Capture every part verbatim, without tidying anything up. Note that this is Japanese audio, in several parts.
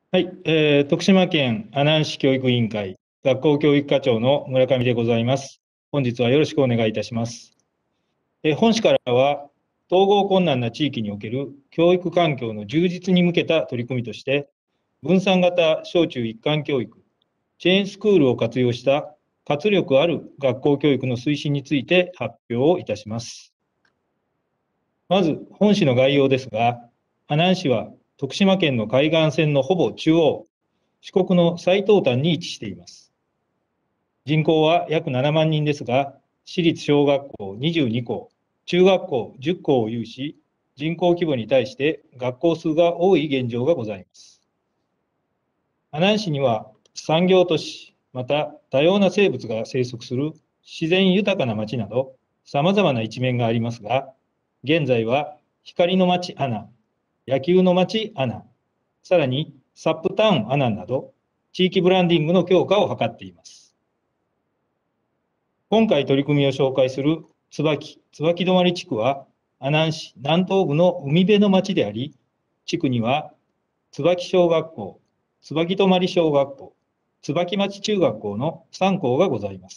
はい、えー、徳島県阿南市教育委員会学校教育課長の村上でございます。本日はよろしくお願いいたします。えー、本市からは、統合困難な地域における教育環境の充実に向けた取り組みとして、分散型小中一貫教育、チェーンスクールを活用した活力ある学校教育の推進について発表をいたします。まず、本市の概要ですが、阿南市は徳島県の海岸線のほぼ中央、四国の最東端に位置しています。人口は約ななまんにんですが、私立小学校にじゅうにこう、中学校じゅっこうを有し、人口規模に対して学校数が多い現状がございます。阿南市には産業都市、また多様な生物が生息する自然豊かな町など、さまざまな一面がありますが、現在は光の町阿南、野球の町阿南、さらにサップタウン阿南など、地域ブランディングの強化を図っています。今回取り組みを紹介する椿、椿泊地区は、阿南市南東部の海辺の町であり、地区には椿小学校、椿泊小学校、椿町中学校のさん校がございます。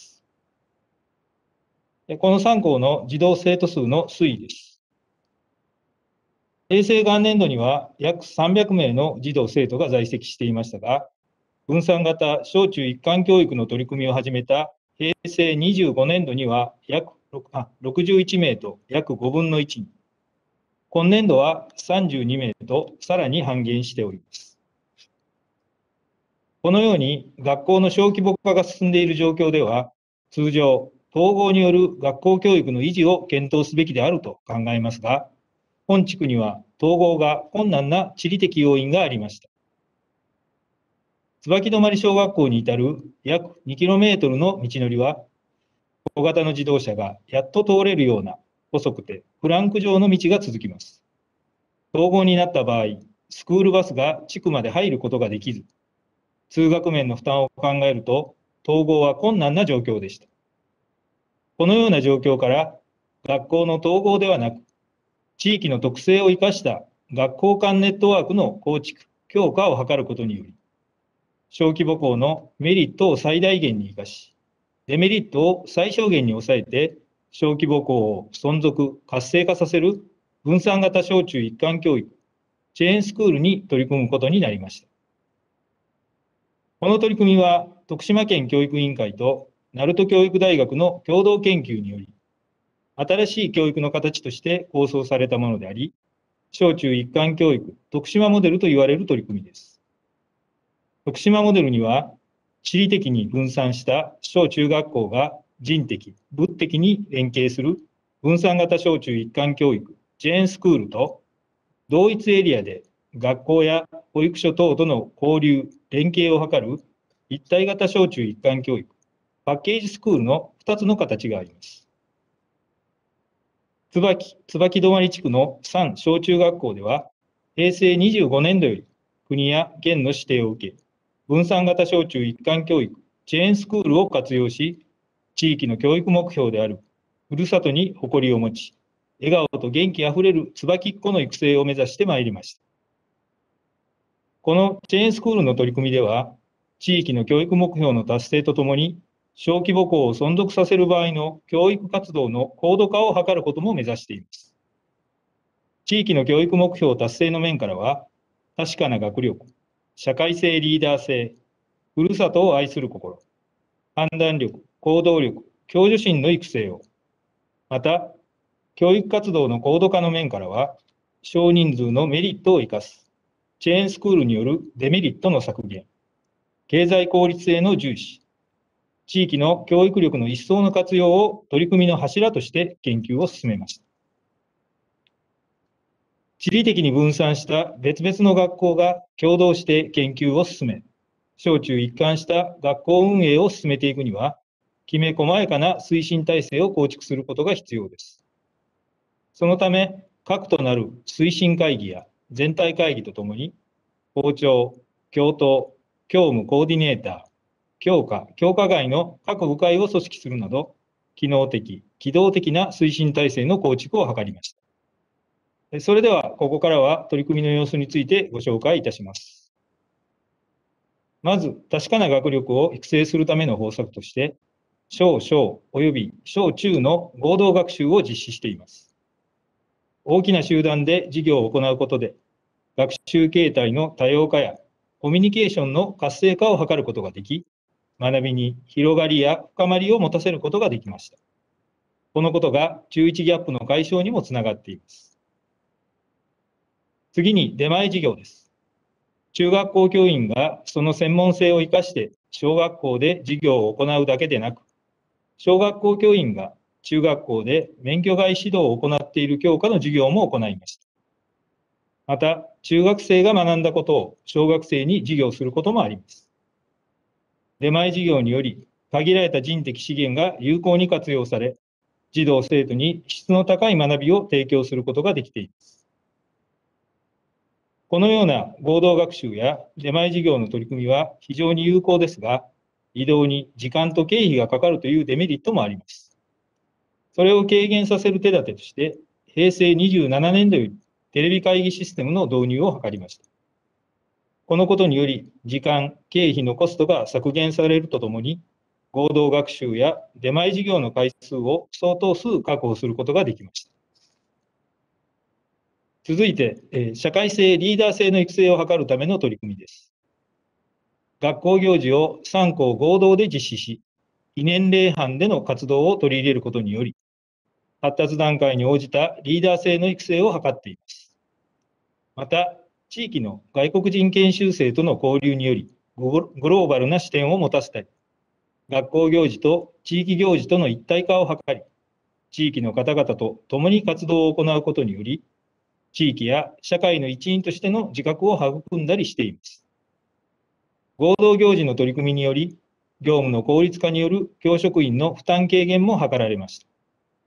このさん校の児童生徒数の推移です。平成元年度には約さんびゃくめいの児童生徒が在籍していましたが、分散型小中一貫教育の取り組みを始めた平成にじゅうごねんどには約ろくじゅういちめいと約ごぶんのいちに、今年度はさんじゅうにめいとさらに半減しております。このように学校の小規模化が進んでいる状況では、通常、統合による学校教育の維持を検討すべきであると考えますが、本地区には統合が困難な地理的要因がありました。椿泊小学校に至る約にキロメートルの道のりは、小型の自動車がやっと通れるような細くてフランク状の道が続きます。統合になった場合、スクールバスが地区まで入ることができず、通学面の負担を考えると、統合は困難な状況でした。このような状況から、学校の統合ではなく、地域の特性を生かした学校間ネットワークの構築、強化を図ることにより、小規模校のメリットを最大限に生かし、デメリットを最小限に抑えて、小規模校を存続、活性化させる分散型小中一貫教育、チェーンスクールに取り組むことになりました。この取り組みは、徳島県教育委員会と鳴門教育大学の共同研究により、新しい教育の形として構想されたものであり、小中一貫教育徳島モデルと言われる取り組みです。徳島モデルには、地理的に分散した小中学校が人的、物的に連携する分散型小中一貫教育、チェーンスクールと、同一エリアで学校や保育所等との交流、連携を図る一体型小中一貫教育、パッケージスクールのふたつの形があります。椿、椿泊地区のさん小中学校では、平成にじゅうごねんどより国や県の指定を受け、分散型小中一貫教育、チェーンスクールを活用し、地域の教育目標である、ふるさとに誇りを持ち、笑顔と元気あふれる椿っ子の育成を目指してまいりました。このチェーンスクールの取り組みでは、地域の教育目標の達成とともに、小規模校を存続させる場合の教育活動の高度化を図ることも目指しています。地域の教育目標達成の面からは、確かな学力、社会性リーダー性、ふるさとを愛する心、判断力、行動力、共助心の育成を、また、教育活動の高度化の面からは、少人数のメリットを生かす、チェーンスクールによるデメリットの削減、経済効率性の重視、地域の教育力の一層の活用を取り組みの柱として研究を進めました。地理的に分散した別々の学校が共同して研究を進め、小中一貫した学校運営を進めていくには、きめ細やかな推進体制を構築することが必要です。そのため、核となる推進会議や全体会議とともに、校長、教頭、教務コーディネーター、教科、教科外の各部会を組織するなど、機能的、機動的な推進体制の構築を図りました。それでは、ここからは取り組みの様子についてご紹介いたします。 まず、確かな学力を育成するための方策として、小小及び小中の合同学習を実施しています。大きな集団で授業を行うことで、学習形態の多様化やコミュニケーションの活性化を図ることができ、学びに広がりや深まりを持たせることができました。このことが中いちギャップの解消にもつながっています。次に出前授業です。中学校教員がその専門性を生かして小学校で授業を行うだけでなく、小学校教員が中学校で免許外指導を行っている教科の授業も行いました。また、中学生が学んだことを小学生に授業することもあります。出前授業により、限られた人的資源が有効に活用され、児童生徒に質の高い学びを提供することができています。このような合同学習や出前授業の取り組みは非常に有効ですが、移動に時間と経費がかかるというデメリットもあります。それを軽減させる手立てとして、へいせいにじゅうななねんどよりテレビ会議システムの導入を図りました。このことにより、時間、経費のコストが削減されるとともに、合同学習や出前授業の回数を相当数確保することができました。続いて、社会性、リーダー性の育成を図るための取り組みです。学校行事をさん校合同で実施し、異年齢班での活動を取り入れることにより、発達段階に応じたリーダー性の育成を図っています。また、地域の外国人研修生との交流により、グローバルな視点を持たせたり、学校行事と地域行事との一体化を図り、地域の方々と共に活動を行うことにより、地域や社会の一員としての自覚を育んだりしています。合同行事の取り組みにより、業務の効率化による教職員の負担軽減も図られました。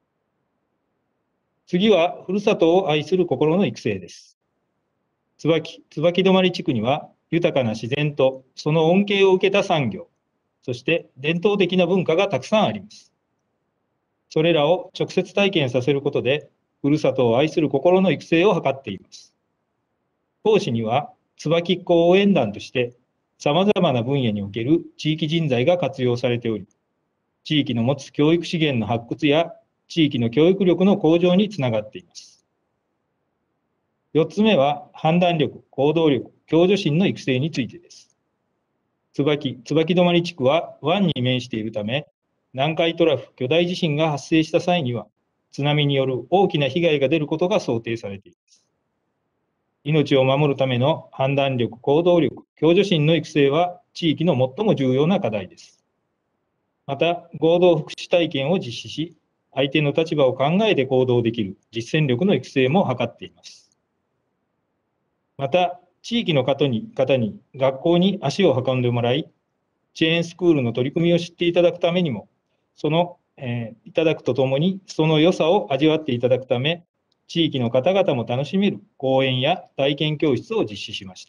次は、ふるさとを愛する心の育成です。椿、椿泊地区には、豊かな自然とその恩恵を受けた産業、そして伝統的な文化がたくさんあります。それらを直接体験させることで、ふるさとを愛する心の育成を図っています。当市には、椿っ子応援団として、さまざまな分野における地域人材が活用されており、地域の持つ教育資源の発掘や地域の教育力の向上につながっています。よっつめは、判断力、行動力、共助心の育成についてです。椿、椿泊地区は湾に面しているため、南海トラフ巨大地震が発生した際には、津波による大きな被害が出ることが想定されています。命を守るための判断力、行動力、共助心の育成は地域の最も重要な課題です。また、合同福祉体験を実施し、相手の立場を考えて行動できる実践力の育成も図っています。また、地域の方に方に学校に足を運んでもらい、チェーンスクールの取り組みを知っていただくためにも、その、えー、いただくとともに、その良さを味わっていただくため、地域の方々も楽しめる講演や体験教室を実施しました。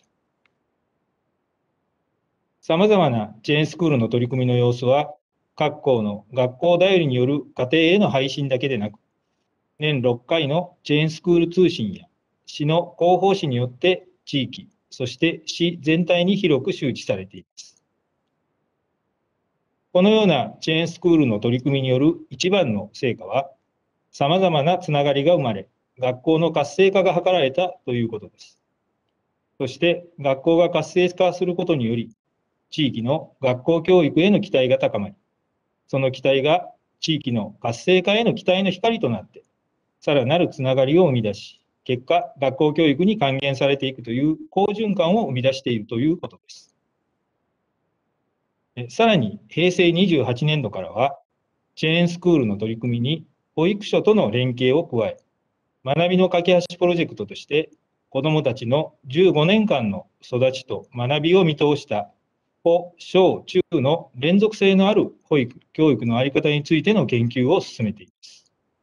さまざまなチェーンスクールの取り組みの様子は、各校の学校だよりによる家庭への配信だけでなく、年ろっかいのチェーンスクール通信や市の広報誌によって地域、そして市全体に広く周知されています。このようなチェーンスクールの取り組みによる一番の成果は、さまざまなつながりが生まれ、学校の活性化が図られたということです。そして学校が活性化することにより、地域の学校教育への期待が高まり、その期待が地域の活性化への期待の光となって、さらなるつながりを生み出し、結果、学校教育に還元されていくという好循環を生み出しているということです。さらに、へいせいにじゅうはちねんどからは、チェーンスクールの取り組みに保育所との連携を加え、学びの架け橋プロジェクトとして、子どもたちのじゅうごねんかんの育ちと学びを見通した保、小、中の連続性のある保育、教育の在り方についての研究を進めています。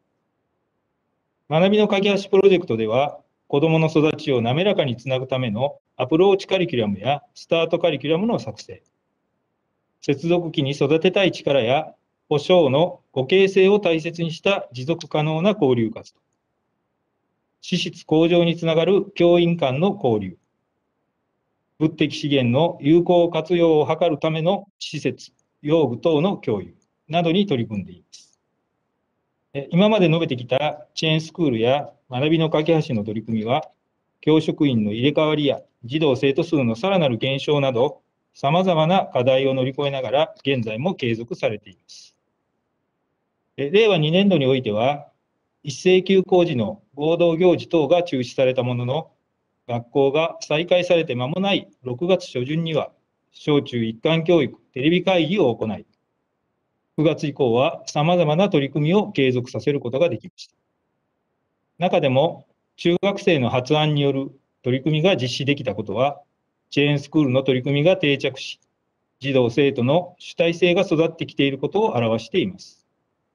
学びの架け橋プロジェクトでは、子どもの育ちを滑らかにつなぐためのアプローチカリキュラムやスタートカリキュラムの作成、接続期に育てたい力や保小の互恵性を大切にした持続可能な交流活動、資質向上につながる教員間の交流、 物的資源の有効活用を図るための施設、用具等の共有などに取り組んでいます。今まで述べてきたチェーンスクールや学びの架け橋の取り組みは、教職員の入れ替わりや児童生徒数のさらなる減少など、さまざまな課題を乗り越えながら現在も継続されています。令和にねん度においては、一斉休校時の合同行事等が中止されたものの、学校が再開されて間もないろくがつ初旬には、小中一貫教育テレビ会議を行い、くがつ以降はさまざまな取り組みを継続させることができました。中でも、中学生の発案による取り組みが実施できたことは、チェーンスクールの取り組みが定着し、児童生徒の主体性が育ってきていることを表しています。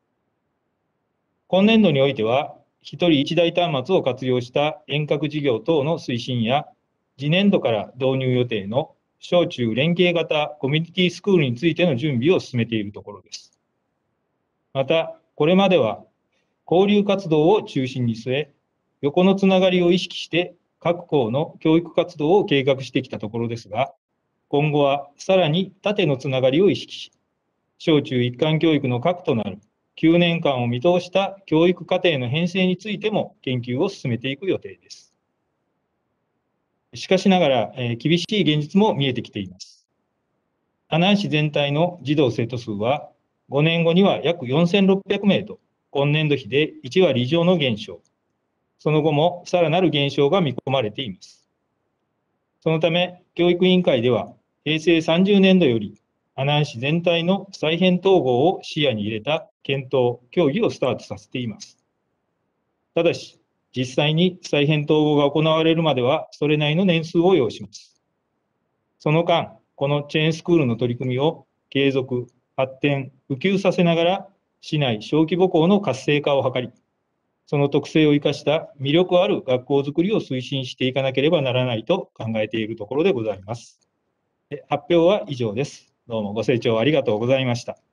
今年度においては、ひとりいちだい端末を活用した遠隔授業等の推進や、次年度から導入予定の小中連携型コミュニティスクールについての準備を進めているところです。また、これまでは交流活動を中心に据え、横のつながりを意識して各校の教育活動を計画してきたところですが、今後はさらに縦のつながりを意識し、小中一貫教育の核となるきゅうねんかんを見通した教育課程の編成についても研究を進めていく予定です。しかしながら、えー、厳しい現実も見えてきています。阿南市全体の児童生徒数は、ごねんごには約よんせんろっぴゃくめいと、今年度比でいちわり以上の減少、その後もさらなる減少が見込まれています。そのため、教育委員会では、へいせいさんじゅうねんどより、阿南市全体の再編統合を視野に入れた検討、協議をスタートさせています。ただし、実際に再編統合が行われるまでは、それなりの年数を要します。その間、このチェーンスクールの取り組みを継続、発展、普及させながら、市内小規模校の活性化を図り、その特性を生かした魅力ある学校づくりを推進していかなければならないと考えているところでございます。発表は以上です。どうもご清聴ありがとうございました。